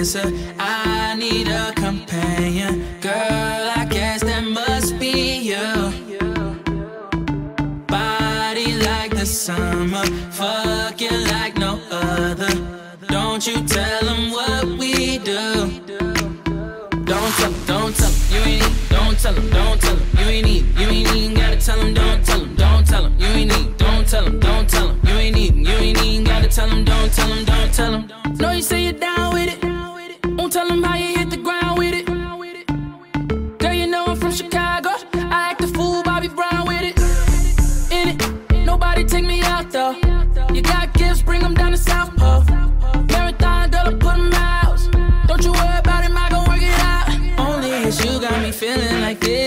answer. I need a companion. Girl, I guess that must be you. Body like the summer, fuck you like no other. Don't you tell them what we do. Don't tell them, don't tell them, you ain't need. Don't tell them, don't tell them, you ain't need. You ain't even gotta tell them, don't tell them, don't tell them, you ain't need. Don't tell them, don't tell them, you ain't even. You ain't even gotta tell them, don't tell them, don't tell them. Know you say you're down with it. Won't tell them how you hit the ground with it. Girl, you know I'm from Chicago. I act a fool, Bobby Brown with it. In it, nobody take me out though. You got gifts, bring them down to South Pole. Marathon, girl, I put them out. Don't you worry about him, I gon' work it out. Only it's you got me feeling like this.